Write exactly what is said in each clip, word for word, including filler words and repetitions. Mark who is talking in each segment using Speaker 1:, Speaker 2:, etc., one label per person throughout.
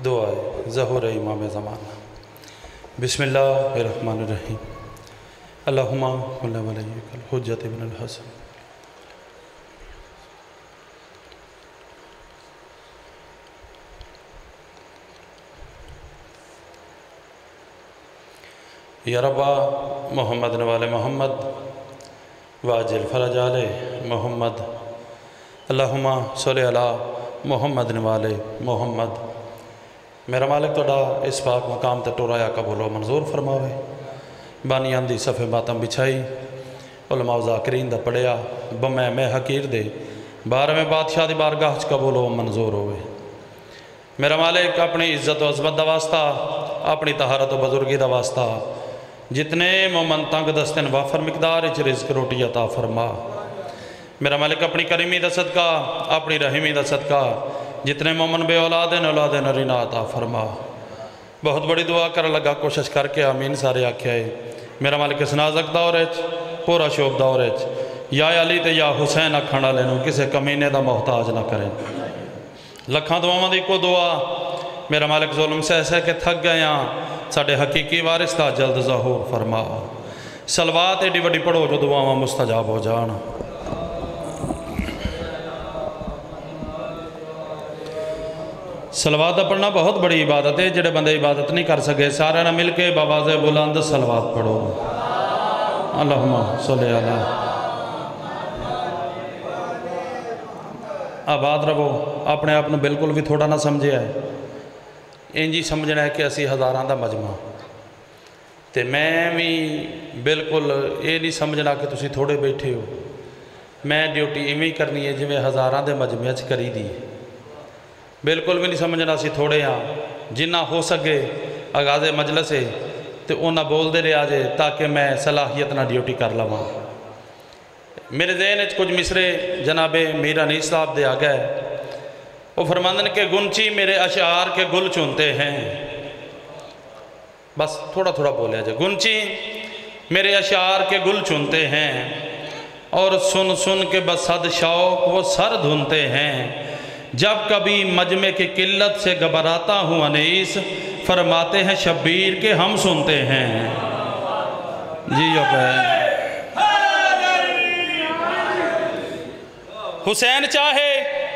Speaker 1: दुआ ज़हूर इमाम ज़माना। बिस्मिल्लाहिर्रहमानिर्रहीम। अल्लाहुम्मा कुल्ल वलिय्यिकल हुज्जत इब्नुल हसन। या रब्बा मोहम्मद वाले मोहम्मद वाजिल फरज आले मोहम्मद। अल्लाहुम्मा सल्लि अला मोहम्मद वाले मोहम्मद। मेरा मालिक तोड़ा इस पाक मकाम ते टुराया कबूलो मंजूर फरमावे। बानियां दी सफ़े मातम बिछाई उलमा ज़ाकिरीन दा पढ़िया बमै मैं हकीर दे बारहवें बादशाह दी बारगाह च कबूलो मंजूर होवे। मेरा मालिक अपनी इज्जत व अज़मत दा वास्ता अपनी तहारत व बुजुर्गी दा वास्ता जितने मोमन तंग दस्ते वाफर मिकदार च रिज़्क रोटी अता फरमा। मेरा मालिक अपनी करीमी दा सदका अपनी रहीमी दा सदका जितने मोमन बे औलाद न औलाद नरीना अता फरमा। बहुत बड़ी दुआ कर लगा कोशिश करके आमीन सारे आख्या है। मेरा मालिक इस नाज़क दौर पूरा शोभ दौर या अली ते या हुसैन आखण वाले नूं किसी कमीने का मोहताज ना करें। लखां दुआवां दी इको दुआ मेरा मालिक जुल्म सह सह के थक गए हाँ साडे हकीकी वारिस दा जल्द ज़हूर फरमा। सलवात एडी वड्डी पढ़ो जो दुआवां मुस्तजाब हो जान। सलवात का पढ़ना बहुत बड़ी इबादत है। जिहड़े बंदे इबादत नहीं कर सके सारे मिल के बावाज़े बुलंद सलवात पढ़ो। अल्लाहुम्मा सल्लि अला। आबाद रहो। अपने आप को बिल्कुल भी थोड़ा ना समझिया है। इंज ही समझना है कि असी हज़ारां दा मजमा ते मैं भी बिल्कुल ये नहीं समझना कि तुसी थोड़े बैठे हो। मैं ड्यूटी इवें ही करनी है जिवें हज़ारां दे मजमे च करी दी। बिल्कुल भी नहीं समझना असी थोड़े हाँ। जिन्ना हो सके आगाज़े मजलस है तो उन्ना बोलते रहा जे ताकि मैं सलाहियत ना ड्यूटी कर लवां। मेरे ज़हन च कुछ मिसरे जनाबे मीर अनीस साहब दे आ गए। वो फरमांदन के गुंची मेरे अशार के गुल चुनते हैं। बस थोड़ा थोड़ा बोलिया जाए। गुंची मेरे अशार के गुल चुनते हैं और सुन सुन के बसद शौक वो सर धुनते हैं। जब कभी मजमे की किल्लत से घबराता हूँ अनीस फरमाते हैं शब्बीर के हम सुनते हैं। जी हुसैन चाहे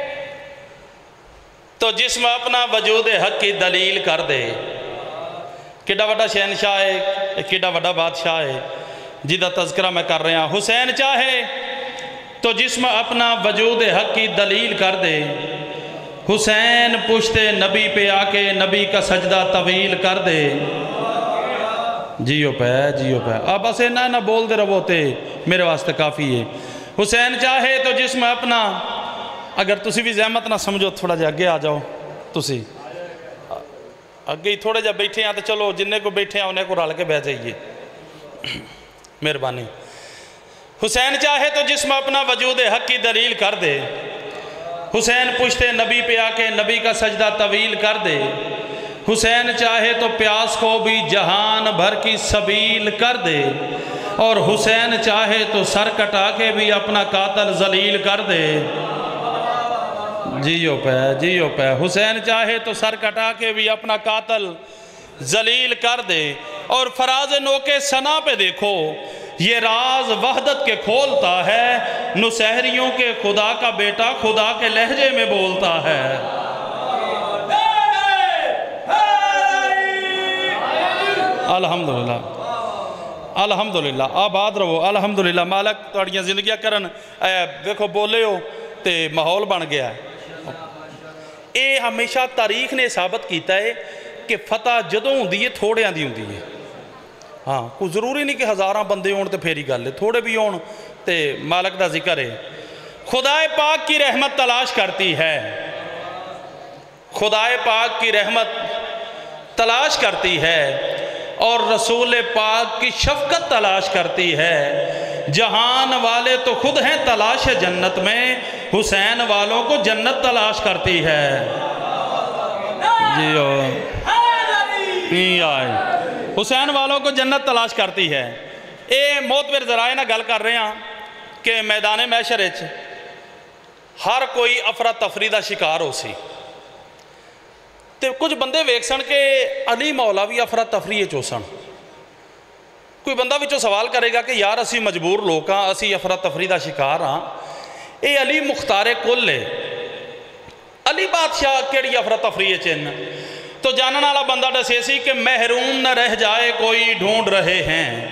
Speaker 1: तो जिस्म अपना वजूद हक की दलील कर दे। किड्डा वड्डा शहनशाह है किड्डा वड्डा बादशाह है जिदा तज़किरा मैं कर रहा। हुसैन चाहे तो जिस्म अपना वजूद हक की दलील कर दे। हुसैन पुश्ते नबी पे आके नबी का सजदा तवील कर दे। जियो पै जियो पै। अब बस इन्ना ना बोलते रहो तो मेरे वास्ते काफ़ी है। हुसैन चाहे तो जिस्म अपना अगर तुसी भी जहमत ना समझो थोड़ा जिहा अगे आ जाओ। तुसी अगे ही थोड़े जिहा बैठे हैं तो चलो जिन्ने को बैठे हैं उन्हें को रल के बह जाइए। मेहरबानी। हुसैन चाहे तो जिस्म अपना वजूद हक की दलील कर दे। हुसैन पुश्ते नबी पे आके नबी का सजदा तवील कर दे। हुसैन चाहे तो प्यास को भी जहान भर की सबील कर दे। और हुसैन चाहे तो सर कटा के भी अपना कातल जलील कर दे। जियो पै जियो पै। हुसैन चाहे तो सर कटा के भी अपना कातल जलील कर दे। और फराज नोके सना पे देखो ये राज वहदत के खोलता है। नुसहरियों के खुदा का बेटा खुदा के लहजे में बोलता है। अल्हम्दुलिल्लाह अल्हम्दुलिल्लाह। आबाद रहो। अल्हम्दुलिल्लाह। मालक तुहाड़ियां जिंदगियां करन। देखो बोले हो तो माहौल बन गया। ये हमेशा तारीख ने साबित किया है कि फतह जदों होंदी है थोड़ियां दी होंदी है। हाँ कोई जरूरी नहीं कि हज़ारां बंदे होण ते फेरी गल है। थोड़े भी होण ते मालक दा जिक्र है। खुदाए पाक की रहमत तलाश करती है। खुदाए पाक की रहमत तलाश करती है और रसूल पाक की शफकत तलाश करती है। जहान वाले तो खुद हैं तलाश जन्नत में। हुसैन वालों को जन्नत तलाश करती है। जी आए हुसैन वालों को जन्नत तलाश करती है। ये मोतबर जराए ना गल कर रहे हैं कि मैदान मैशर हर कोई अफरा तफरी का शिकार हो सी। تو کچھ بندے ویکھ سن کہ علی مولا بھی افرا تفری چو سن. کوئی بندہ وچوں سوال کرے گا کہ یار اسی مجبور لوگ ہاں, اسی افرا تفری دا شکار ہاں, اے علی مختار کل ہے, علی بادشاہ کیڑی افرا تفری چن؟ تو جانن والا بندہ دسے سی کہ محروم نہ رہ جائے کوئی ڈھونڈ رہے ہیں,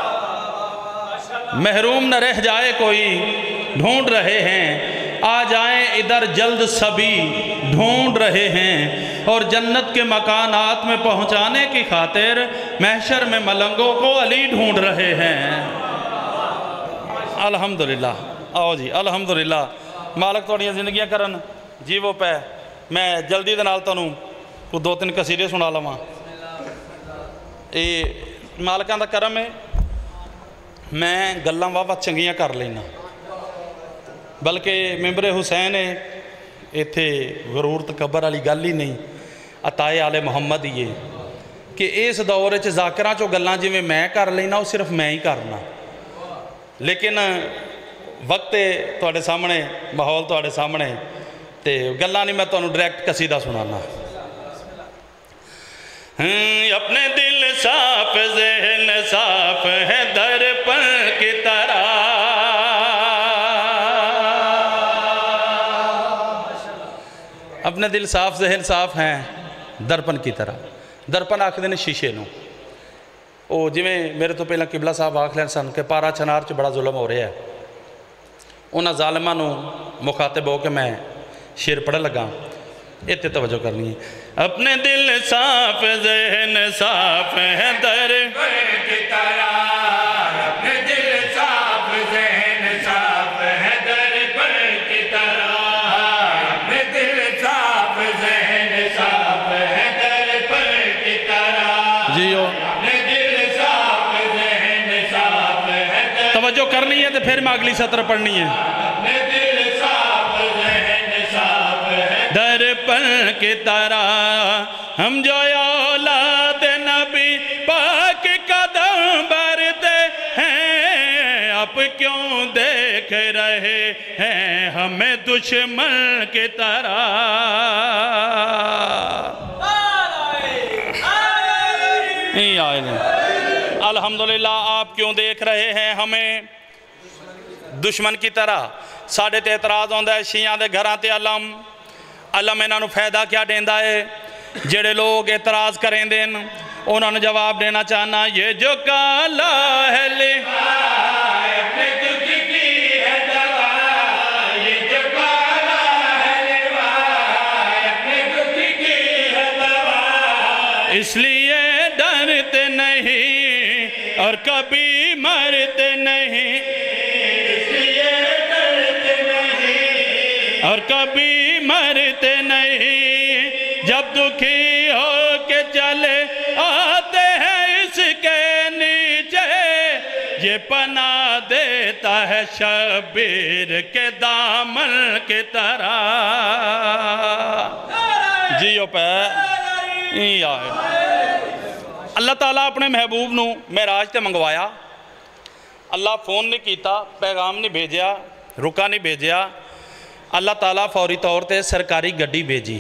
Speaker 1: محروم نہ رہ جائے کوئی ڈھونڈ رہے ہیں, آ جائیں ادھر جلد سبھی ڈھونڈ رہے ہیں, اور جنت کے مکانات میں پہنچانے کی خاطر محشر میں ملنگوں کو علی ڈھونڈ رہے ہیں. الحمدللہ. آؤ جی الحمدللہ. مالک توڑیاں زندگیاں کرن جی وہ پہ. میں جلدی دے نال تانوں کو دو تین قصیدے سنا لواں. یہ مالکاں دا کرم ہے, میں گلاں واہ چنگیاں کر لینا, بلکہ ممبر حسین ہے ایتھے غرور تکبر والی گل ہی نہیں, عطائے آل محمد ہی ہے کہ اس دور وچ ذاکراں چوں گلاں جویں میں کر لینا وہ صرف میں ہی کرنا, لیکن وقت تواڈے سامنے, ماحول تواڈے سامنے, تے گلاں نہیں میں تانوں ڈائریکٹ قصیدہ سنانا. اپنے دل صاف ذہن صاف ہے درپن کی طرح, اپنے دل صاف ذہن صاف ہیں درپن کی طرح. درپن آکھدے نے شیشے نو. او جویں میرے تو پہلا قبلہ صاحب آکھ لین سن کہ پارا چنار چ بڑا ظلم ہو رہا ہے, انہاں ظالماں نو مخاطب ہو کے میں شعر پڑھ لگا. اتنے توجہ کرنی ہے. اپنے دل صاف ذہن صاف ہے درپن کی طرح, اپنے دل صاف ذہن صاف ہے درپن کی طرح, اپنے دل صاف ذہن صاف ہے درپن کی طرح, جیو اپنے دل صاف ذہن صاف ہے. توجہ کرنی ہے تو پھر میں اگلی سطر پڑھنی ہے. اپنے دل صاف ذہن صاف ہے درپن کی طرح, ہم جو اولاد نبی پاک قدم بھرتے ہیں, اب کیوں دیکھ رہے ہیں ہمیں دشمن کی طرح. الحمدللہ. آپ کیوں دیکھ رہے ہیں ہمیں دشمن کی طرح. ساڑھے تے اعتراض ہوندہ ہے شیعہ دے گھراں تے علم, علم انہاں نو فائدہ کیا دیندہ ہے؟ جڑے لوگ اعتراض کریں دین انہوں نے جواب دینا چاہنا, یہ جو کالا ہے لباس اپنے دکھ کی ہے دوا, یہ جو کالا ہے لباس اپنے دکھ کی ہے دوا, اس لیے ڈرتے نہیں اور کبھی مرتے نہیں, اس لیے ڈرتے نہیں اور کبھی مرتے نہیں, جب دکھی ہو کے چلے آتے ہیں اس کے نیچے, یہ پناہ دیتا ہے شبیر کے دامن کی طرح. جیو پہ ہی آئے. اللہ تعالیٰ اپنے محبوب نو معراج تے منگوایا, اللہ فون نہیں کیتا, پیغام نہیں بھیجیا, رکا نہیں بھیجیا, اللہ تعالیٰ فوری طور تے سرکاری گڈی بھیجی.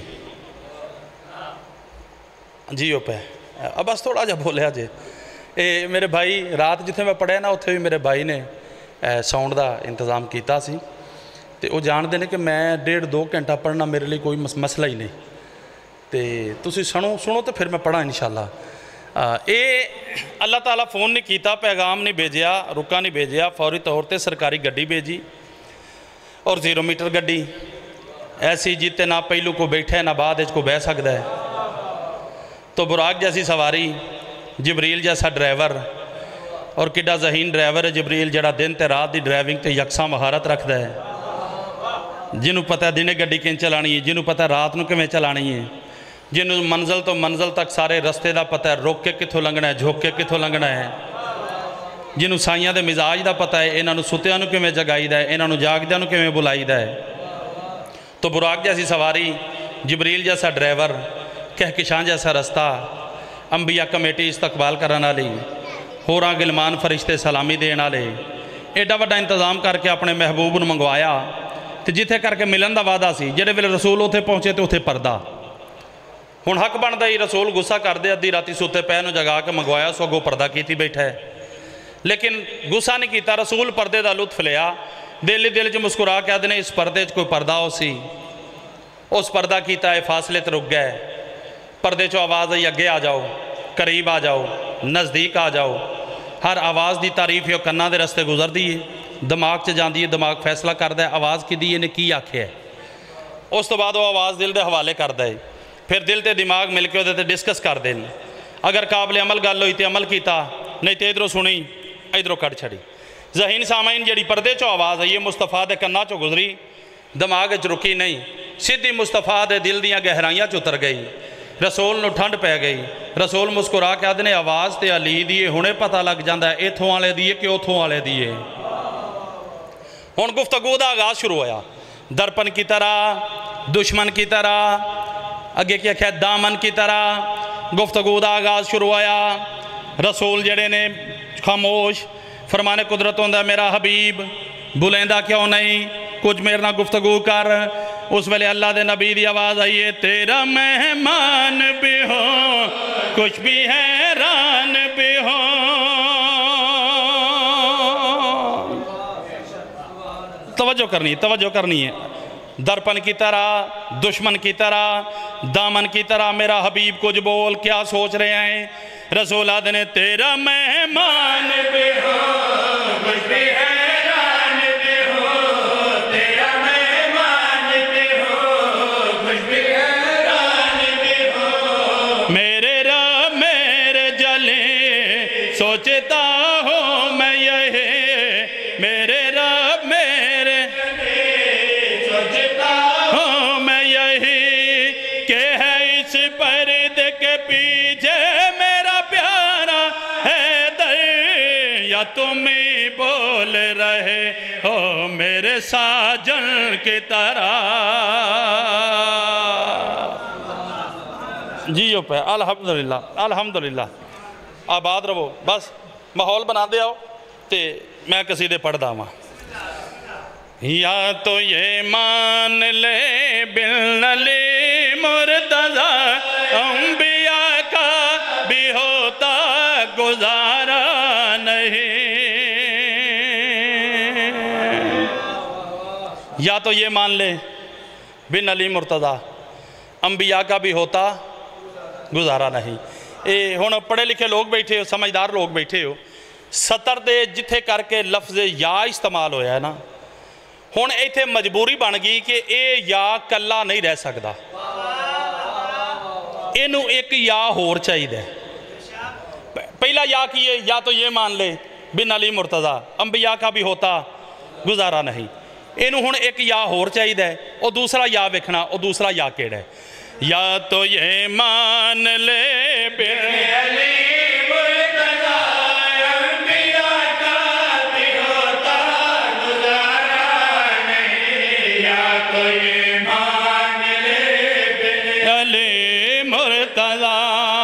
Speaker 1: جیو پہ اب بس تھوڑا جا بولیا جے. اے میرے بھائی رات جتھے میں پڑھے نا اتھے بھی میرے بھائی نے ساؤنڈ دا انتظام کیتا سی, تے وہ جان دے نے کہ میں ڈیڑھ دو گھنٹہ پڑھنا میرے لیے کوئی مسئلہ ہی نہیں, تے تسی سنو سنو تو پھر میں پڑھا انشاءاللہ. اے اللہ تعالیٰ فون نہیں کیتا, پیغام نہیں بھیجیا, رکا نہیں بھیجیا, فوری طور تے سرکاری گڈی بھیجی, اور زیرو میٹر گڈی ایسی جیتے نہ پہلو کو بیٹھے نہ بعد اس کو بہ سکتا ہے. تو براق جیسی سواری, جبریل جیسا ڈرائیور, اور کڈا ذہین ڈرائیور ہے جبریل جڑا دن تے رات دی ڈرائیونگ تے یکساں مہارت رکھتا ہے, جنہوں پتہ ہے دنے گڈی کیں چلانی ہے, جنہوں پتہ ہے رات نو کمیں چلانی ہے, جنہوں منزل تو منزل تک سارے رستے دا پتہ ہے, روک کے کتھوں لنگنا ہے, جھوک کے کتھوں لنگنا ہے, جنہوں سائیاں دے مزاج دا پتہ ہے, انہاں نو ستیاں نو کمیں جگائی دا ہے, انہاں نو جاگ دیاں نو کمیں بلائی دا ہے. تو براق جیسی سواری, جبریل جیسا ڈرائیور, کہکشان جیسا رستہ, انبیاء کمیٹی استقبال کرنا لی, ہوراں گلمان فرشتے سلامی دینا لے, ایڈا وڈا انتظام کر کے اپنے محبوب نو منگوایا. تو جتھے کر کے ملن دا وعدہ سی, جڑے ویلے رسول اتھے پہنچے تو اتھے پردہ, हुण हक बनदा ही रसूल गुस्सा करदे अद्धी राती सुते पै नूं जगा के मंगवाया सो अगों पर्दा कीती बैठा है, लेकिन गुस्सा नहीं किया। रसूल पर्दे का लुत्फ लिया, दिल ही दिल च मुस्कुरा के आदने इस पर्दे च कोई पर्दा हो सी, उस पर्दा किया है, फासले तो रुक गए। पर्दे चो आवाज़ आई अगे आ जाओ, करीब आ जाओ, नज़दीक आ जाओ। हर आवाज़ की तारीफ है कन्ना के रस्ते गुजरती है, दिमाग च जाती है, दिमाग फैसला करता है आवाज़ कि इन्हें की आख्या है। उस तो बाद वो आवाज़ दिल के हवाले करता है, फिर दिल ते दिमाग मिल के वो डिस्कस करते हैं। अगर काबिल अमल गल हुई तो अमल किया, नहीं तो इधरों सुनी इधरों कट छड़ी। ज़हीन सामाइन जी पर्दे चो आवाज़ आई है मुस्तफा के कन्ना चो गुजरी, दिमाग च रुकी नहीं, सीधी मुस्तफा के दिल दियाँ गहराइयां च उतर गई। रसूल नूं ठंड पै गई। रसूल मुस्कुरा के आदने आवाज़ तो अली दी हुणे पता लग जाता है इथों वाले दी कि उथों वाले दी है। हुण गुफ्तगू का आगाज़ शुरू होया, दर्पण की तरह, दुश्मन की तरह, अगे क्या आख्या दामन की तरह गुफ्तगू का आगाज़ शुरू होया। रसूल जड़े ने खामोश, फरमाने कुदरत होंदा मेरा हबीब बुलेंदा क्यों नहीं, कुछ मेरे ना गुफ्तगू कर। उस वेले अल्लाह दे नबी दी आवाज़ आई है, तेरा मेहमान भी हो कुछ भी हैरान भी हो। तवज्जो करनी है, तवज्जो करनी है। दर्पण की तरह, दुश्मन की तरह, दामन की तरह मेरा हबीब कुछ बोल, क्या सोच रहे हैं। रसूल आदने तेरा मेहमान भी हो कुछ भी हैरान भी हो, तेरा मेहमान भी हो कुछ भी हैरान भी हो। मेरे रब मेरे जले सोचता हूँ मैं यही, मेरे रब मेरे जले सोचता हूँ मैं यही, के है इस पर्दे के पीछे मेरा प्यारा है दर, या तुम ही बोल रहे हो मेरे साजन की तरह। जियो पे अल्हम्दुलिल्लाह अल्हम्दुलिल्लाह। आबाद रहो, बस माहौल बना दे आओ ते मैं कसीदे पढ़दा वां। या तो ये मान ले बिलनली मुर्तज़ा अंबिया का भी होता गुजारा नहीं, या तो ये मान ले बिन अली मुर्तज़ा अंबिया का भी होता गुजारा नहीं। ये हुण पढ़े लिखे लोग बैठे हो, समझदार लोग बैठे हो, सतर दे जिथे करके लफ्ज़ या इस्तेमाल होया है ना, हुण इत्थे मजबूरी बन गई कि ये या कला नहीं रह सकता, इनू एक या होर चाहिए। पहला या की है, या तो ये मान ले बिन अली मुर्तज़ा अंबिया का भी होता गुजारा नहीं, इनू हुण एक या होर चाहिए। और दूसरा या वेखना, और दूसरा या केड़ा है, या तो ये मान ले बिन अली मुर्तज़ा अंबिया का भी होता गुजारा नहीं, या तो ये मान ले बिन अली मुर्तज़ा।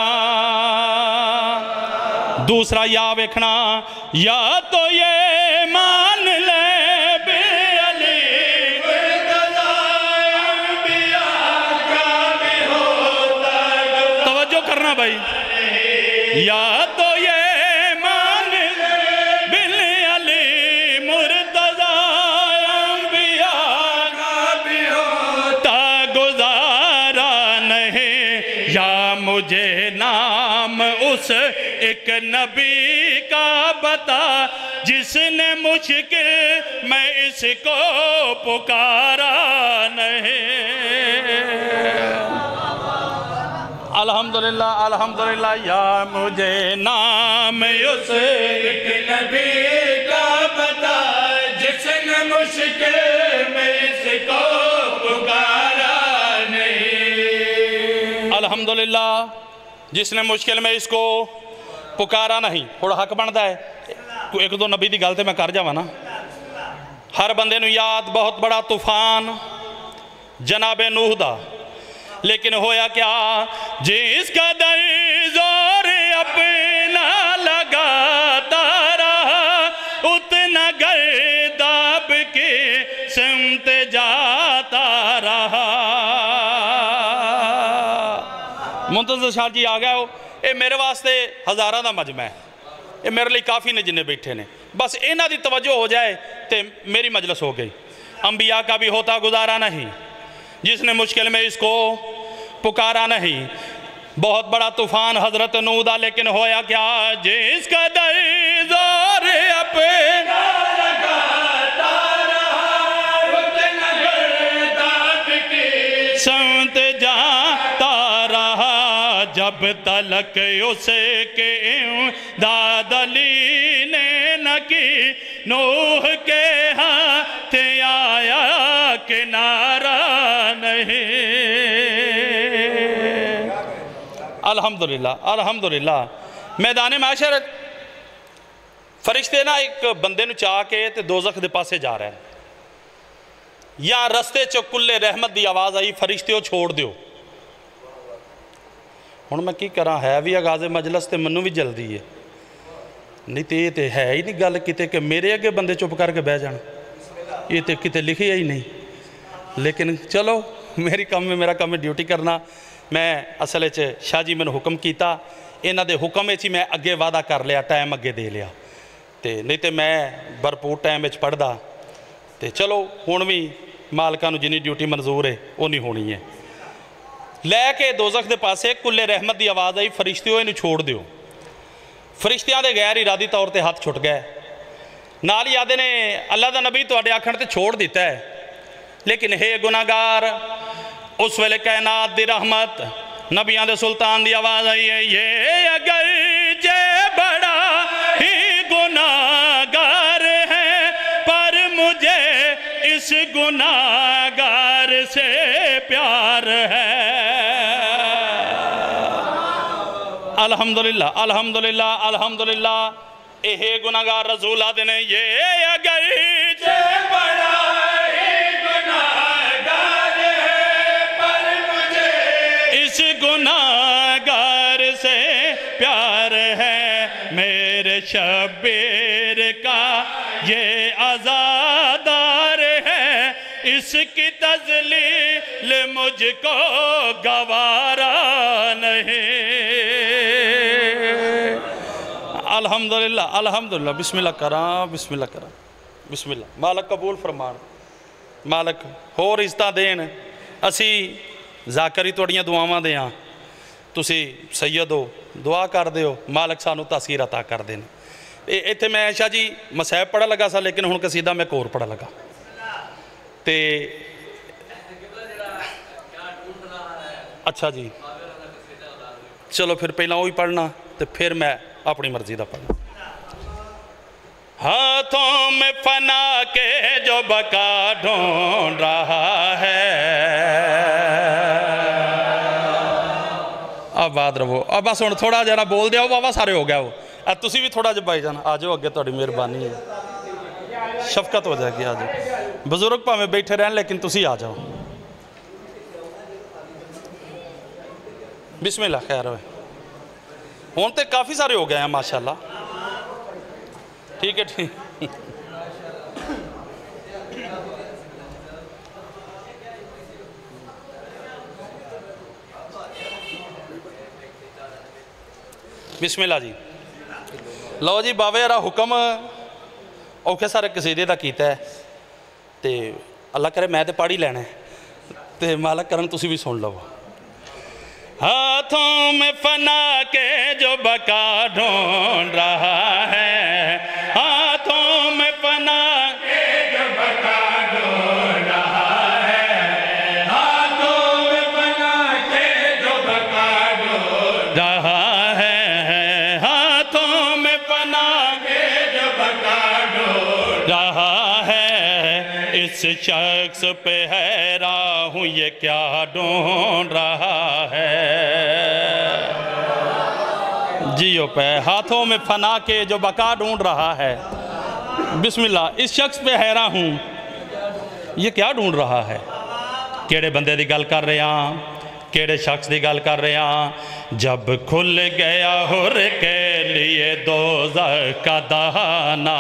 Speaker 1: दूसरा या वेखना, या तो ये मान ले बिन अली मुर्तज़ा अंबिया का भी होता। तवज्जो करना भाई, या तो ये मान ले बिन अली मुर्तज़ा अंबिया का भी होता गुजारा नहीं, या मुझे नाम उस एक नबी का बता जिसने मुश्किल में इसको पुकारा नहीं। अल्हम्दुलिल्लाह अल्हम्दुलिल्लाह। या मुझे नाम उस एक नबी का बता जिसने मुश्किल में इसको पुकारा नहीं। अल्हम्दुलिल्लाह जिसने मुश्किल में इसको पुकारा नहीं। थोड़ा हक बनता है एक दो नबी की गल तो मैं कर जावा ना। हर बंदे नूं याद बहुत बड़ा तूफान जनाबे नूह दा, लेकिन होया क्या जिसका दर जोर अपना लगाता रहा उतना गर्दाब के सिमत जाता रहा। मुंतज़र शाह जी आ गया हो, ये मेरे वास्ते हज़ारां दा मजमा है, ये मेरे लिए काफ़ी ने जिन्हें बैठे ने, बस इन्हां दी तवज्जो हो जाए तो मेरी मजलिस हो गई। अंबिया का भी होता गुजारा नहीं, जिसने मुश्किल में इसको पुकारा नहीं। बहुत बड़ा तूफान हजरत नूह दा, लेकिन होया क्या, जिसका दर ज़ोर अपना लगाता रहा, उतना गर्दाब की संत जाता रहा, जब तलक उसके दाद अली ने न की, नूह के हाथ आया किनारा नहीं। अल्हम्दुलिल्लाह अल्हम्दुलिल्लाह। मैदान महशर फरिश्ते ना एक बंदे नूं चाह के ते दोज़ख दे पासे जा रहे हैं, या रस्ते चो कुल्ले रहमत की आवाज़ आई, फरिश्ते छोड़ दियो। हुण मैं की करा, है भी आगाज़े मजलस ते मैनू भी जल्दी है, नहीं तो ये तो है ही नहीं गल किते कि मेरे अगे बंदे चुप करके बह जान, ये तो किते लिखिया ही नहीं। लेकिन चलो मेरी काम में मेरा काम है ड्यूटी करना। मैं असल च शाह जी मैंने हुक्म किया, इन्हां दे हुक्म ही मैं अगे वादा कर लिया, टाइम अगे दे लिया, तो नहीं तो मैं भरपूर टाइम पढ़दा। तो चलो हुण भी मालकां नूं जिन्नी ड्यूटी मंजूर है उन्नी होनी है। लैके दोज़ख दे पासे कुल्ले रहमत की आवाज़ आई, फरिश्तियों इनू छोड़ दियो। फरिश्तियां दे गैर इरादी तौर पर हथ छुट गए, नाल ही आदे ने अल्लाह दा नबी तुहाडे आखण ते छोड़ दिता है, लेकिन हे गुनाहगार, उस वेले कायनात दी रहमत नबियां दे सुल्तान दी आवाज़ आई है, ये अगर जे बड़ा ही गुनाहगार है, पर मुझे इस गुनाहगार से प्यार है। अल्हम्दुलिल्लाह अल्हम्दुलिल्लाह अल्हम्दुलिल्लाह। ये गुनाहगार रसूल आदे ने, ये अगर जे बड़ा ही गुनाहगार है, पर मुझे इस गुनाहगार से प्यार है। मेरे शब्बीर का ये आज़ादार है, इसकी तज़लील मुझको गवारा नहीं। अल्हम्दुलिल्लाह अल्हम्दुलिल्लाह। बिस्मिल्लाह करा बिस्मिल्लाह करा बिस्मिल्लाह। मालक कबूल फरमान, मालक होर इज़्ज़तां देन। असी ज़ाकरी तुहाड़ियां दुआवां दे आं, तुसी सैयद हो, दुआ कर दिओ, मालक सानू तासीर अता कर देन। इत्थे मैं शाह जी मसैब पढ़ा लगा सा, लेकिन हुण कसीदा मैं कोर पढ़ा लगा। ते अच्छा जी, चलो फिर पहला वही पढ़ना, तो फिर मैं अपनी मर्जी का पढ़ना। हाथों में फना के जो बका ढूंढ रहा है, अब बात रहो, अब बस हुण थोड़ा जरा बोल दिया बाबा, सारे हो गया वो। अब तुसी भी थोड़ा जिहा भाई जान आ जाओ अगे, तुहाडी मेहरबानी है, शफकत हो जाएगी। आ जाओ बजुर्ग भावें बैठे रहन, लेकिन तुसी आ जाओ। बिस्मिल्लाह। खैर होए, हुण तो काफ़ी सारे हो गए हैं माशाल्लाह। ठीक है ठीक। बिस्मिल्लाह जी। लो जी, बाबे यारा हुक्म औखे सारे कसीदे का कीता है, तो अल्लाह करे मैं तो पढ़ ही लेना है, तो मालक करन तुसी भी सुन लो। हाथों में फना के जो बका ढूंढ रहा है, हाथों में फना के जो बका ढूंढ रहा है, हाथों में फना के जो बका ढूंढ रहा है, हाथों में फना के जो बका ढूंढ रहा है। इस शख्स पे हैरान हूँ, ये क्या ढूंढ रहा है। जियो पे हाथों में फना के जो बका ढूंढ रहा है। बिस्मिल्लाह। इस शख्स पे हैरान हूँ, ये क्या ढूंढ रहा है। केड़े बंदे दी गल कर रहे हैं, केड़े शख्स दी गल कर रहे हैं। जब खुल गया हुर के लिए दोज़ख का दहाना,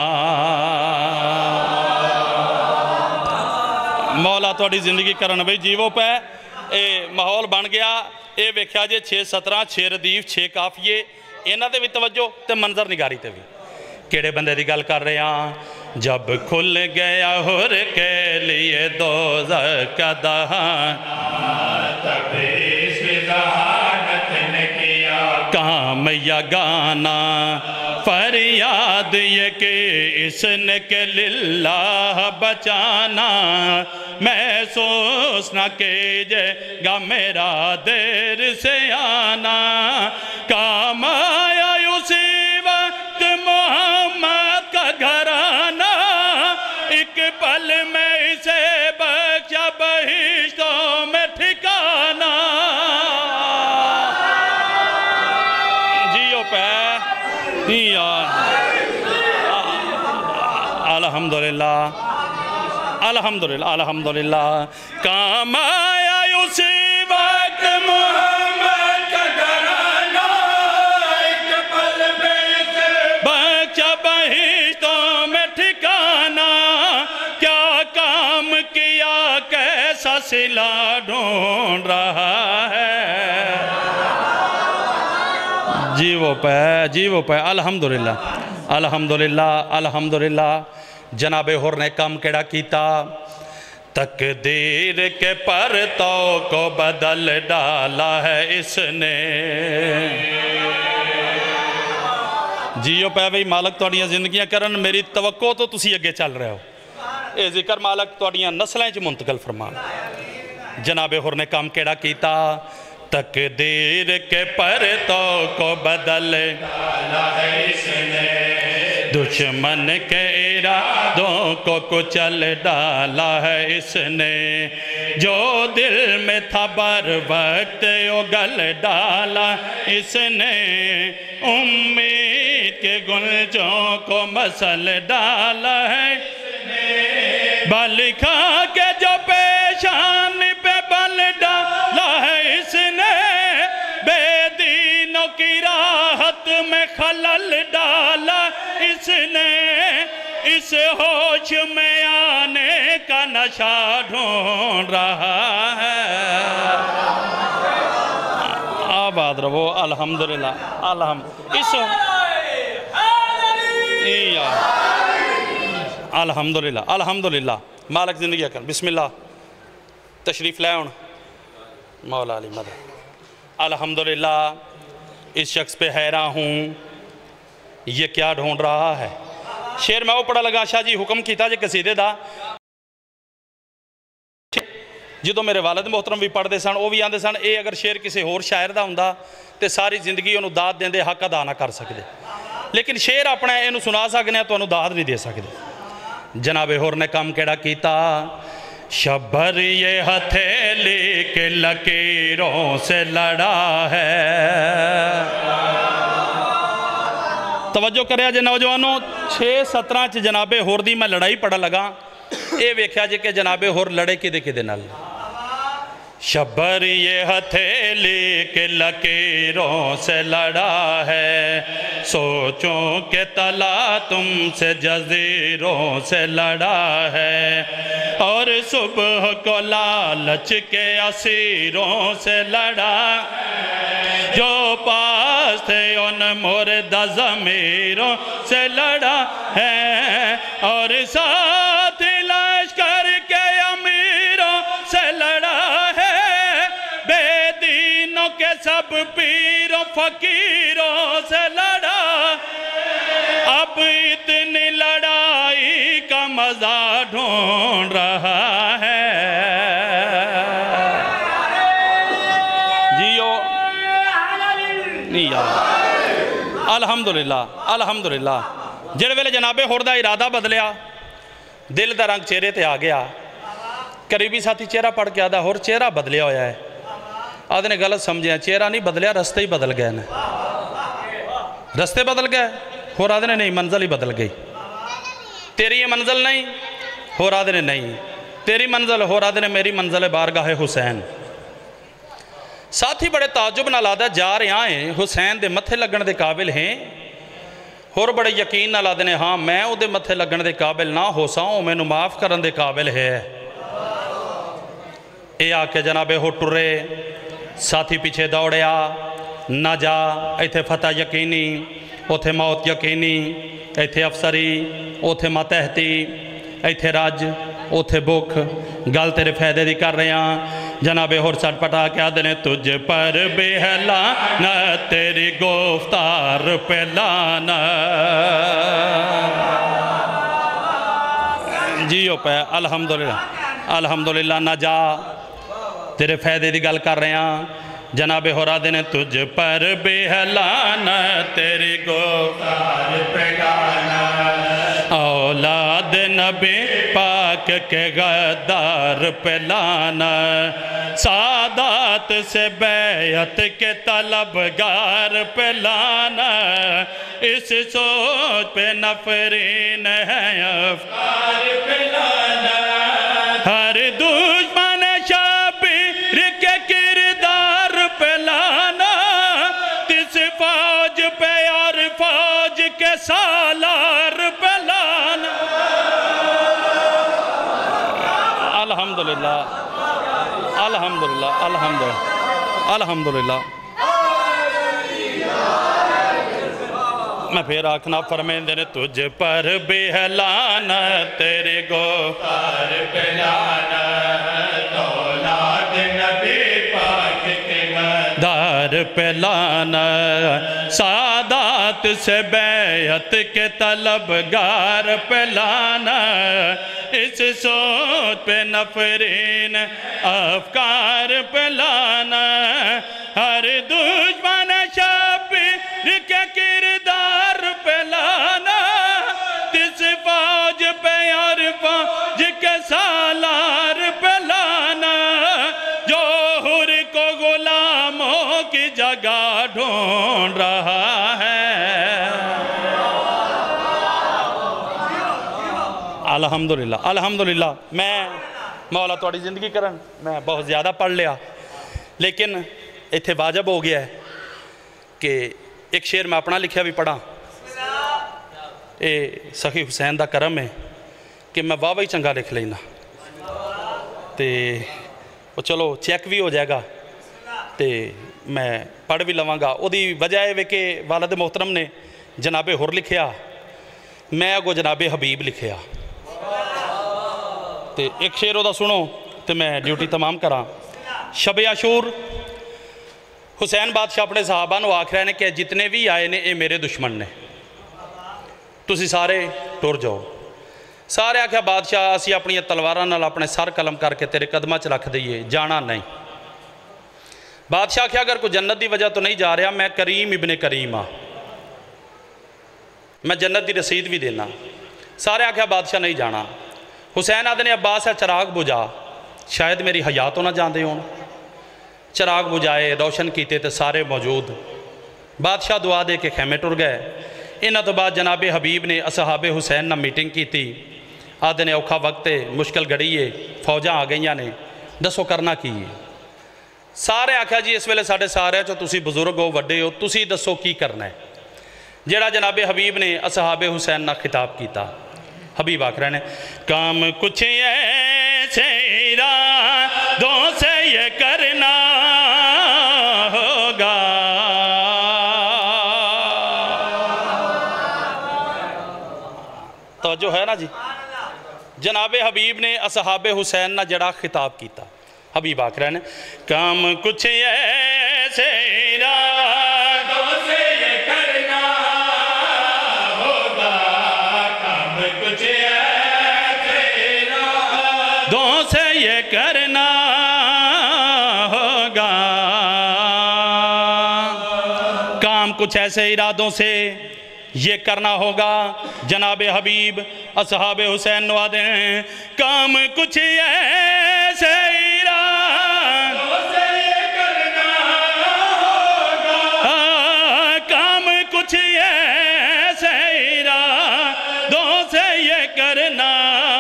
Speaker 1: मौला थोड़ी जिंदगी करन भाई जीवो पे ਇਹ ਮਾਹੌਲ ਬਣ ਗਿਆ। ਇਹ ਵੇਖਿਆ ਜੇ ਛੇ ਸਤਰਾਂ ਛੇ ਰਦੀਫ ਛੇ ਕਾਫੀਏ ਇਹਨਾਂ ਤੇ ਵੀ ਤਵੱਜੋ ਤੇ ਮੰਜ਼ਰ ਨਿਗਾਰੀ ਤੇ ਵੀ। ਕਿਹੜੇ ਬੰਦੇ ਦੀ ਗੱਲ ਕਰ ਰਹੇ ਹਾਂ? जब खुल गया हुर के लिए दोज़ख का दहान काम या गाना फरियाद ये कि इसने के लिल्लाह बचाना महसूस न कीजिएगा मेरा देर से आना काम आया उसी वक्त मोहम्मद का घराना एक पल में इसे बख्शा बहिश्तों में ठिकाना। जियो पे अल्हम्दुलिल्लाह अल्हम्दुलिल्लाह अल्हम्दुलिल्लाह। काम आया उसी वक्त मोहम्मद का घराना एक पल में इसे बख्शा बहिश्तों में ठिकाना। क्या काम किया कैसा सिला ढूंढ रहा है। जीवो पे जीवो पे अल्हम्दुलिल्लाह अल्हम्दुलिल्लाह अल्हम्दुलिल्लाह। जनाबे हुर ने काम केड़ा कीता? तकदीर के परतों को बदल डाला है इसने। जियो पै बई मालक तुहाडियां जिंदगियां करन मेरी तवक्को तो तुसी अगे चल रहे हो। ये जिक्र मालक तुहाडियां नस्लां च मुंतकिल फरमान। जनाबे हुर ने काम केड़ा कीता? तकदीर के परतों को बदल डाला है इसने दुश्मन के इरादों को कुचल डाला है इसने जो दिल में था बर वक्त उगल डाला इसने उम्मीद के गुंजों को मसल डाला है बल खा के जो पेशान पे बल डाला है इसने बेदीनों की राहत में खलल डाला इसने इस होश में आने का नशा ढूंढ रहा है। आबाद रहो अल्हम्दुलिल्लाह अल्हम्दुलिल्लाह इस अल्हम्दुलिल्लाह अल्हम्दुलिल्लाह। मालक जिंदगी कर बिस्मिल्लाह तशरीफ़ लाए हुण मौला अली मदद। अल्हम्दुलिल्लाह इस शख्स पे हैरान हूँ ये क्या ढूंढ रहा है। शेर मैं वो पढ़ा लगा शाह जी हुक्म किया जे कसीदे दा जो मेरे वालिद मोहतरम भी पढ़ते सन वो भी आते सन ये अगर शेर किसी होर शायर का होंदा तो सारी जिंदगी उन्होंने दाद देंदे हक अदा ना कर सकते लेकिन शेर अपना इनू सुना सकने तो दाद नहीं दे सकते। जनाबे होर ने काम केड़ा कीता? शब्बर ये हथेली के लकीरों से लड़ा है। तवज्जो करे जे नौजवानों छे सत्रह च जनाबे होर दी मैं लड़ाई पढ़ लगा ये वेख्या जे कि जनाबे होर लड़े किदे किदे नाल। शब्बर ये हथेली के लकीरों से लड़ा है सोचों के तला तुमसे जजीरों से लड़ा है और सुबह को लालच के असीरों से लड़ा जो पास थे उन मुर्दा ज़मीरों से लड़ा है और साथ लश्कर के अमीरों से लड़ा है बेदीनों के सब पीरों फकीरों से लड़ा। अब इतनी लड़ाई का मजा ढूंढ रहा है। जियो नहीं यार अल्हम्दुलिल्लाह अल्हम्दुलिल्लाह। जिहड़े वेले जनाबे होर दा इरादा बदलिया दिल दा रंग चेहरे ते आ गया। करीबी साथी चेहरा पढ़ के आदा होर चेहरा बदलिया होया है। आदि ने गलत समझिया चेहरा नहीं बदलिया रस्ते ही बदल गए ने रस्ते बदल गए होर आदि ने नहीं मंजिल ही बदल गई। तेरी ये मंजिल नहीं होर आदि ने नहीं तेरी मंजिल होर आदि ने मेरी मंजिल है बारगाह हुसैन। साथी बड़े ताजुब नाल आदा जा रहा है हुसैन दे मत्थे लगन दे काबिल हैं होर बड़े यकीन नाल आदे ने हाँ मैं उहदे मत्थे लगन दे काबिल ना हो सा मैनू माफ़ करन दे काबिल है। ये आके जनाबे हो टुरे, साथी पीछे दौड़िया, ना जा, इत्थे फतह यकीनी, उथे मौत यकीनी, इत्थे अफसरी, उथे मतहती, इत्थे रज, उथे भुख, गल तेरे फायदे दी कर रहे हैं। जनाबे होर चटपटा के आदे ने तुझ पर बेहला न तेरी गुफ्तार पे लाना जियो पे अल्हम्दुलिल्लाह अल्हम्दुलिल्लाह ना जा तेरे फायदे दी गल कर रहे हैं। जनाबे होर आदे ने तुझ पर बेहला न तेरी गुफ्तार पे लाना औलाद नबी पाक के गद्दार पे लाना सादात से बैयत के तलबगार पे लाना इस सोच पे नफरीन है अफकार पे लाना हर दुश्मन शाबिर के किरदार पे लाना तिस फौज पे और फौज के सालार पे लाना अल्हम्दुलिल्लाह अल्हम्दुलिल्लाह अल्हम्दुलिल्लाह अल्हम्दुलिल्लाह। मैं फिर आखना फरमेंदे ने तुझ पर बेहलाना तेरे गुफ्तार पे लाना औलाद नबी पाक के गद्दार पे लाना सादात से बैयत के तलबगार पे लाना इस सोच पे नफरीन अफकार पे लाना हर दुश्मन शाबिर के किरदार पे लाना तिस फौज पे और फौज के सालार पे लाना जो हुर को गुलामों की जगह ढूंढ रहा है। अल्हम्दुलिल्लाह अल्हम्दुलिल्लाह। मैं मौला थोड़ी जिंदगी करन मैं बहुत ज़्यादा पढ़ लिया लेकिन इत्थे वाजब हो गया है कि एक शेर मैं अपना लिखा भी पढ़ा। ये सखी हुसैन का करम है कि मैं वाह ही चंगा लिख लेना तो वो चलो चेक भी हो जाएगा तो मैं पढ़ भी लवांगा। उहदी वजह है कि वालिद मोहतरम ने जनाबे हुर लिखिया मैं अगो जनाबे हबीब लिखिया तो एक शेर उहदा सुनो तो मैं ड्यूटी तमाम करा। शब आशूर हुसैन बादशाह अपने साहबा नूं आख रहे हैं कि जितने भी आए ने ये मेरे दुश्मन ने तुसी सारे टुर जाओ। सारे आख्या बादशाह असी अपन तलवारां नाल अपने सर कलम करके तेरे कदमां च रख दईए जाना नहीं। बादशाह आख्या अगर कोई जन्नत की वजह तो नहीं जा रहा मैं करीम इबने करीम हाँ मैं जन्नत की रसीद भी देना। सारे आख्या बादशाह नहीं जाना। हुसैन आदे ने अब्बास है चिराग बुझा शायद मेरी हयात तो ना जाते हो। चिराग बुझाए रोशन किए तो सारे मौजूद बादशाह दुआ दे के खैमे टुर गए। इन्हां तो बाद जनाबे हबीब ने असहाबे हुसैन नाल मीटिंग की थी। आदे ने औखा वक्त है मुश्किल घड़ी है फौजा आ गई ने दसो करना की है। सारे आख्या जी इस वेले साढ़े सारे चो तुसी बजुर्ग हो वड्डे हो तुसी दसो की करना है। जेड़ा जनाबे हबीब ने असहाबे हुसैन नाल खिताब किया। हबीब आख रहे ने काम कुछ ऐसे इरादों से ये करना होगा तो जो है ना जी जनाबे हबीब ने असहाबे हुसैन ना जड़ा खिताब किया। हबीब आख रहे ने काम कुछ ऐसे इरादों से ये करना होगा काम कुछ ऐसे इरादों से ये करना होगा काम कुछ ऐसे इरादों से ये करना होगा। जनाबे हबीब असहाबे हुसैन नवादे काम कुछ ऐसे इरादों से ये करना होगा काम कुछ ऐसे इरादों से ये करना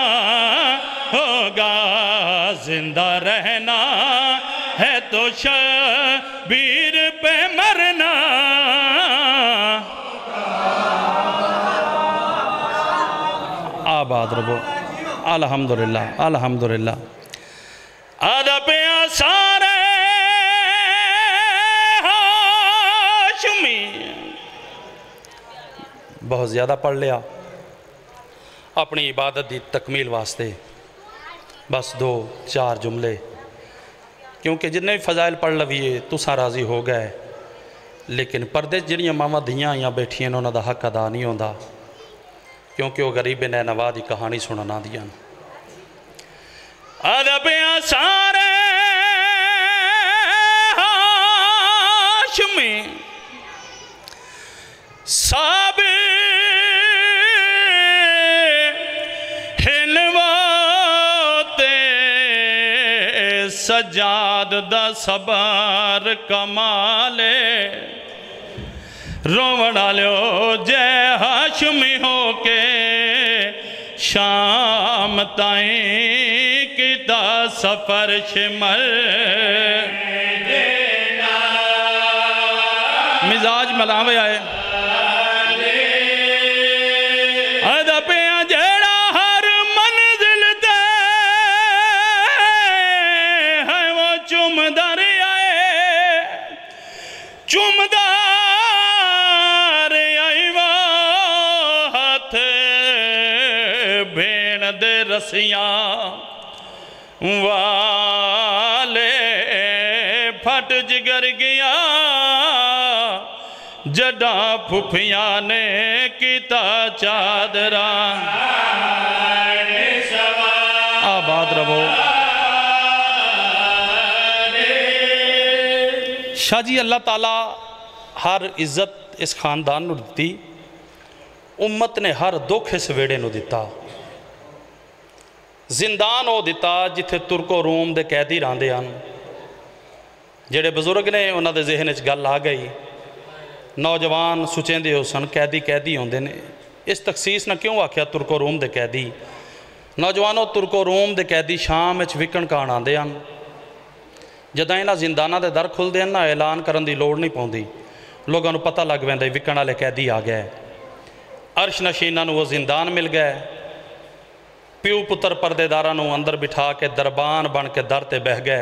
Speaker 1: होगा। जिंदा रहना है तो शबीर पे मरना आबाद रबो अल्हम्दुलिल्लाह अल्हम्दुलिल्लाह। आदा पे بہت زیادہ پڑھ لیا اپنی عبادت دی تکمیل واسطے، بس دو چار جملے، کیونکہ جتنے بھی فضائل پڑھ لویے تساں راضی ہو گئے، لیکن پردے جڑیاں ماما دھیاں آئیاں بیٹھی ہیں انہوں دا حق ادا نہیں ہوندہ، کیونکہ وہ غریب نینوا دی کہانی سننا دیاں ادبیاں سارے ہاشمی ساب ہنواتے سجاد دا صبر کمالے روڑا لیو جے ہاشمی ہو کے شام تائیں کتا سفر شمر مزاج ملاوے آئے ادبیاں جیڑا ہر منزل دے ہے وہ چمدر آئے چمدر آئی وہ ہاتھ بھین دے رسیاں والے پھٹ جگر گیا جڈا پھپیاں نے کیتا چادران آباد رہو شاہ جی اللہ تعالیٰ ہر عزت اس خاندان نو دیتی امت نے ہر دکھ اس ویڑے نو دیتا زندان ہو دیتا جتھے ترک و روم دے قیدی راندے آن جڑے بزرگ نے انہاں دے ذہن اچ گل آ گئی نوجوان سچیں دے ہو سن قیدی قیدی ہوندے نے اس تخصیص نہ کیوں آکھیا ترک و روم دے قیدی نوجوانوں ترک و روم دے قیدی شام اچ وکن کان آندے آن جدہ انہاں زندانہ دے در کھل دے نہ اعلان کرن دی لوڑ نہیں پوندی لوگاں نو پتہ لگ ویندے وکن والے قیدی آ گئے عرش نشیناں نو وہ زندان مل گئے پیو پتر پردے داراں نو اندر بٹھا کے دربان بن کے در تے بہ گئے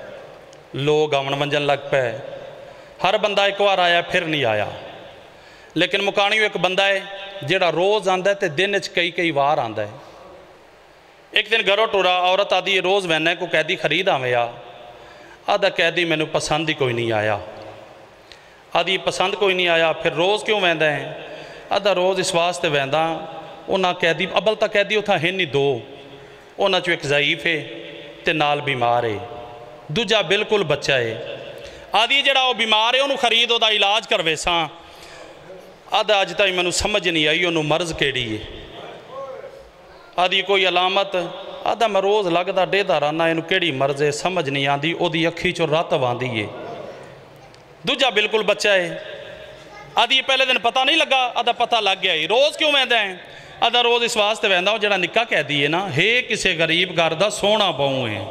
Speaker 1: لوگ آمن منجن لگ پے ہر بندہ ایک وار آیا پھر نہیں آیا لیکن مکانیوں ایک بندہ ہے جیڑا روز آندہ ہے تے دن اچ کئی کئی وار آندہ ہے ایک دن گھروں ٹورا عورت آدھی روز وینے کو قیدی خرید آویں آ آدھا قیدی میں نے پسند ہی کوئی نہیں آیا آدھی پسند کوئی نہیں آیا پھر روز کیوں ویندہ ہیں آدھا روز اس واسطے ویندہ انہاں قیدی ابل تا قیدی اتھا ہیں نہیں دو انہاں چو ایک ضعیف ہے تے نال بیمار ہے دوجا بالکل بچہ ہے آدھی جڑا وہ بیمار ہے انہوں خرید دا علاج کروے ساں آدھا آج تائی میں نے سمجھ نہیں آئی انہوں مرض کیڑی ہے آدھی کوئی علامت آدھا میں روز لگدا دے دا رانا انہوں کیڑی مرض ہے سمجھ نہیں آندھی او دی اکھی چو رات واندھی ہے دوجا بالکل بچہ ہے آدھی پہلے دن پتہ نہیں لگا آدھا پتہ لگ گیا ہے روز کیوں ویندہ ہیں آدھا روز اس واسطے ویندہ ہوں جڑا نکاح کہہ دیئے نا ہے کسے غریب گاردہ سونا باؤں ہیں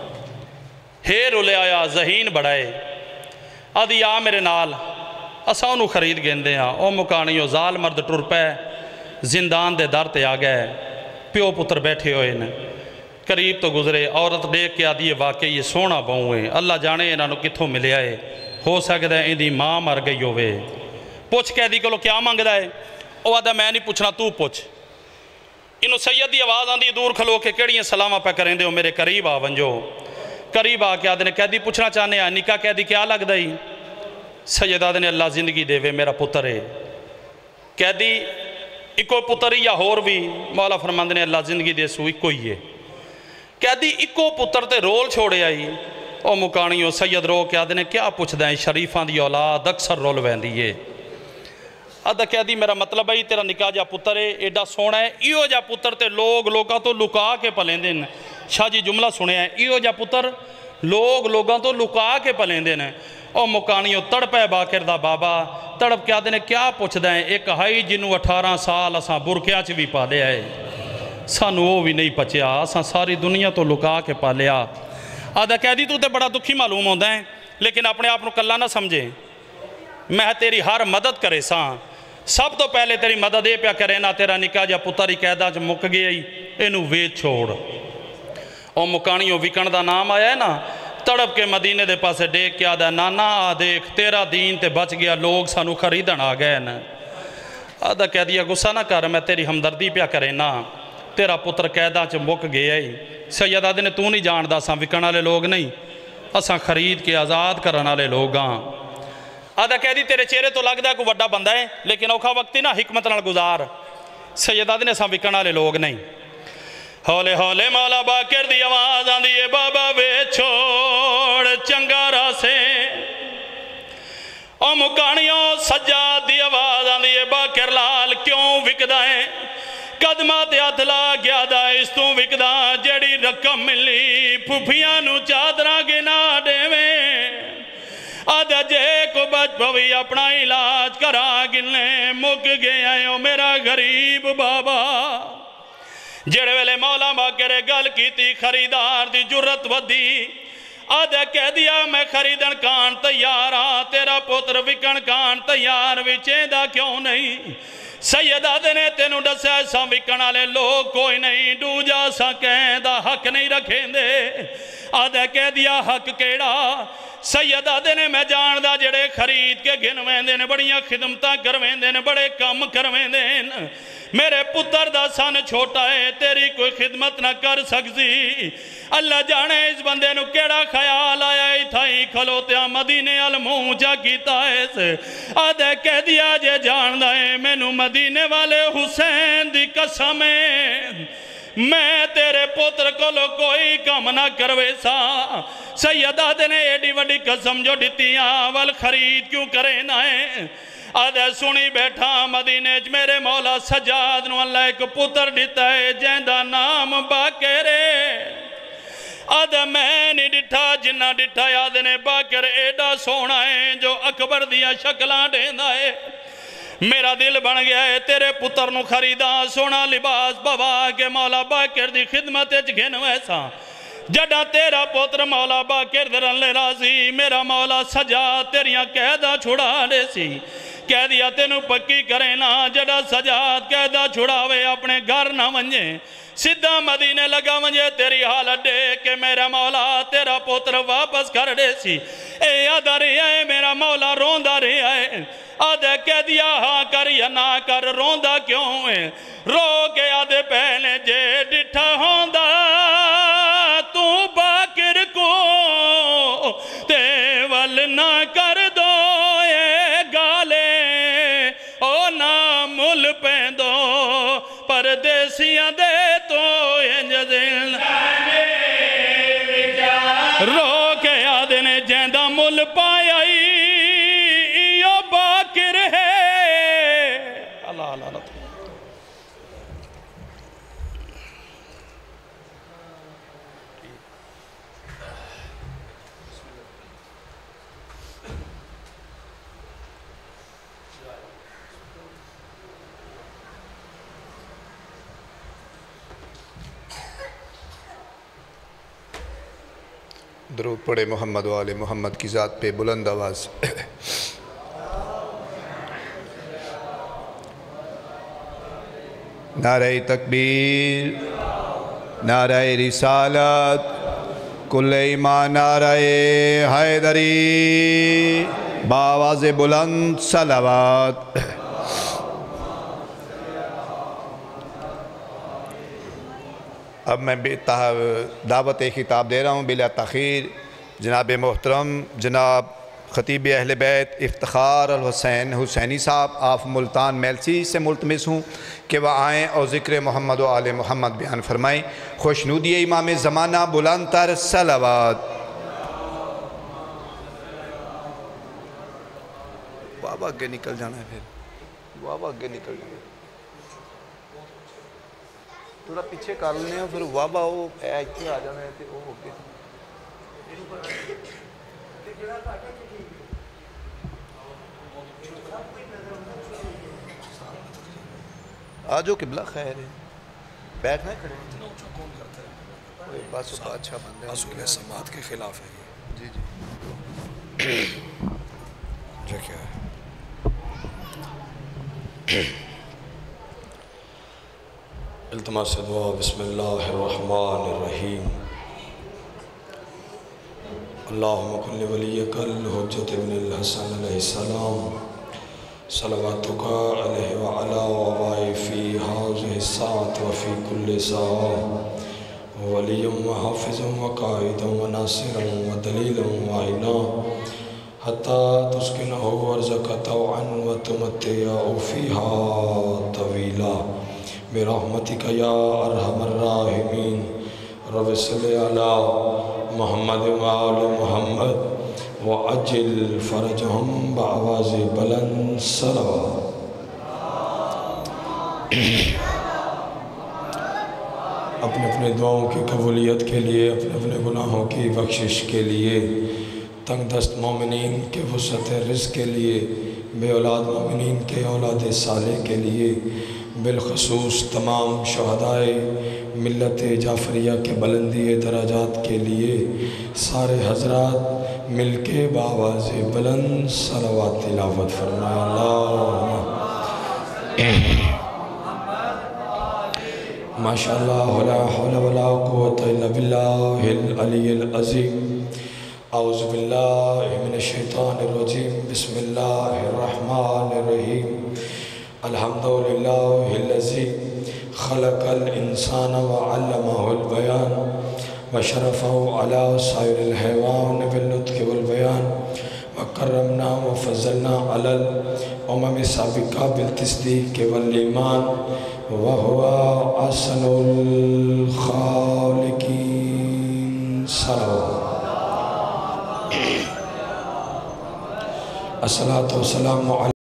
Speaker 1: ہے رولے آیا ذہین بڑھائے آدھی آ میرے نال اساں انہوں خرید گیندے ہاں او مکانیوں زال مرد ٹر پے زندان دے در تے آ گئے پیو پتر بیٹھے ہوئے نے قریب تو گزرے عورت دیکھ کے آدھی واقعی یہ سونا باؤں ہے اللہ جانے انہوں نے کتھوں ملے آئے ہو سکتا ہے اندھی ماں مر گئی ہوئے پوچھ کہہ دی کلو کیا مانگ دا ہے او آدھا میں نہیں پوچھنا تو پوچھ انہوں سید دی آواز آندھی دور کھلو کے کیڑیاں سلامہ پہ کریں دے ہو میرے قریب آ ونجو قریب آ کے آدھے نے کہہ دی پوچھنا چاہنے ہیں نکاح کہہ دی کیا لگ دائی سید آدھے نے اللہ زندگی دے وے میرا پتر ہے کہہ دی اکو پتر ہی یا ہور بھی مولا فرماند نے اللہ زندگی دے سو اکو ہی ہے کہہ دی اکو پتر تے رول چھوڑے آئی او مکانیوں سید رو کے آدھے نے کیا پوچھ دائیں شریفان دی اولاد اکثر رول وین دیئے آدھا کہہ دی میرا مطلب ہے تیرا نکاح جا پتر ہے ایڈا سونا ہے ایو جا پتر تے لوگ لوگاں تو لکا کے پلیں دیں شاہ جی جملہ سنے ہیں ایو جا پتر لوگ لوگاں تو لکا کے پلیں دیں او مکانیوں تڑپے باکر دا بابا تڑپ کے آدھے نے کیا پوچھ دائیں ایک ہائی جنہوں اٹھارہ سال اساں برکیاں چ بھی پالے آئے سانو وہ بھی نہیں پچیا اساں ساری دنیا تو لکا کے پالیا آدھا کہہ دی تو تے بڑا دکھی معلوم ہوندہ ہے لیکن اپنے آپ نو کلا نہ سمجھے میں تیری ہر مدد کرے ساں سب تو پہلے تیری مدد اے پیا کرے نا تیرا نکاح جا پتر ہی قیدہ جو مک گئی انہوں وید چھوڑ او مکانیوں وکن دا نام آیا ہے نا تڑپ کے مدینے دے پاسے دیکھ کے آدھا نانا آ دیکھ تیرا دین تے بچ گیا لوگ سانو خریدن آ گئے نا آدھا کہہ دیا گسا نہ کر میں تیری ہمدردی پیا کرے نا تیرا پتر قیداں چ مک گیا ہی سید آدھے نے تو نہیں جاندا اساں وکن والے لوگ نہیں اساں خرید کے آزاد کرن والے لوگ ہاں آدھا کہہ دی تیرے چہرے تو لگدا ہے کوئی وڈا بندہ ہے لیکن اوکھا وقت ہی نا حکمت نال گزار سید آدھے نے اساں وکن والے لوگ نہیں ہولے ہولے مولا باقر دی آواز آندی ہے بابا وے چھوڑ چنگا راسے او مکانیوں سجاد دی آواز آندی ہے باقر لال کیوں وکدا ہے قدمات ہاتھ لا گیا دا اس تو وکدا جڑی رقم ملی پھوپھیاں نو چادراں گنا دیویں آدھا جے کو بچ پوی اپنا علاج کرا گلنے مک گیا ہے او میرا غریب بابا جڑے ویلے مولا باقر گل کیتی خریدار دی جرت ودی آدھا کہہ دیا میں خریدن کان تیار آ تیرا پتر وکن کان تیار وچیں دا کیوں نہیں سید آدھے نے تینوں ڈسے ایسا وکن والے لوگ کوئی نہیں ڈو جا سا کہیں دا حق نہیں رکھیں دے آدھے کہہ دیا حق کیڑا سید آدھے نے میں جان دا جڑے خرید کے گنویں دے نے بڑیاں خدمتاں کرویں دے نے بڑے کم کرویں دے میرے پتر دا سن چھوٹا ہے تیری کوئی خدمت نہ کر سکتی اللہ جانے اس بندے نو کیڑا خیال آیا ہی تھا ہی کھلوتیا مدینے الموں جا کیتا ہے آدھے کہہ دیا جے جان دائے میں نو مدینے والے حسین دی قسم میں تیرے پتر کو لو کوئی کم نہ کروے سا سید آدھے نے ایڈی وڈی قسم جو ڈتیاں وال خرید کیوں کرے نائے آدھے سنی بیٹھا مدینے چ میرے مولا سجاد نو اللہ ایک پتر ڈتا ہے جیندہ نام باقرے آدھے میں نہیں ڈٹھا جنہ ڈٹھا آدھے نے باقر ایڈا سونا ہے جو اکبر دیا شکلان ڈیندہ ہے میرا دل بن گیا ہے تیرے پتر نو خریدا سونا لباس بوا کے مولا باقر دی خدمت گھن ویسا جڑا تیرا پتر مولا باقر درن لے رازی میرا مولا سجا تیریاں قیدہ چھڑا لے سی کہہ دیا تینو پکی کرے نا جڑا سجاد قیدہ چھڑاوے اپنے گھر نہ ونجے سدھا مدینے لگا ونجے تیری حالت دے کہ میرا مولا تیرا پتر واپس کر دے سی اے آدھا رہا ہے میرا مولا روندہ رہا ہے آدھے کہہ دیا ہاں کر یا نہ کر روندہ کیوں ہے رو کے آدھے پہلے جے ڈٹھا ہوندہ تو باقر کو تیول نہ کر دو اے گالے او نہ مل پیندو پردیسیاں دے تو انجزل رو کے آدھے نے جیندہ مل پایا یہ باقر ہے اللہ اللہ اللہ
Speaker 2: درود پڑھے محمد و آل محمد کی ذات پہ بلند آواز نعرہ تکبیر نعرہ رسالت کل ایمان نعرہ حیدری باواز بلند صلوات اب میں دعوت خطاب دے رہا ہوں بلا تاخیر جناب محترم جناب خطیب اہل بیت افتخار الحسین حسینی صاحب آپ ملتان میلسی سے ملتمس ہوں کہ وہ آئیں اور ذکر محمد و آل محمد بیان فرمائیں خوشنودی امام زمانہ بلند تر صلوات بابا آگے نکل جانا ہے پھر بابا آگے نکل جانا ہے تھوڑا پیچھے کر لینے ہیں پھر بابا وہ ایچے آ جانا ہے تے وہ ہو گئے آجو قبلہ خیر ہے بیٹھنا ہے کھڑے بس اچھا بندہ ہے
Speaker 3: اصول سماعت کے خلاف ہے یہ
Speaker 2: جی جی
Speaker 3: جو کیا ہے التماس دعا بسم اللہ الرحمن الرحیم اللہم کل ولیک الحجت ابن الحسن علیہ السلام صلواتك عليه وعلى آبائه في هذه الساعة وفي كل ساعة وليا وحافظا وقائدا وناصرا ودليلا وعينا حتى تسكنه وارزق طوعا وتمتعه فيها طويلا برحمتك يا أرحم الراحمين. رب صل على محمد وآل محمد وعجل فرجهم بآواز بلند صلوات. اپنے اپنے دعاؤں کی قبولیت کے لیے، اپنے اپنے گناہوں کی بخشش کے لیے، تنگ دست مومنین کے وسعت رزق کے لیے، بے اولاد مومنین کے اولاد صالح کے لیے، بالخصوص تمام شہدائے ملت جعفریہ کے بلندی درجات کے لیے سارے حضرات مل کے بآواز بلند صلوات تلاوت فرمائے. اللہم ماشاءاللہ لا حول ولا قوة الا باللہ العلی العظیم. اعوذ باللہ من الشیطان الرجیم. بسم اللہ الرحمن الرحیم. الحمدللہ الذی خلق الانسان وعلمہ البیان وشرفہ علی سائر الحیوان بالنطق والبیان وکرمنا وفضلنا علی الامم السابقہ بالتصدیق والایمان وہو احسن الخالقین. صلوات. الصلاۃ والسلام علی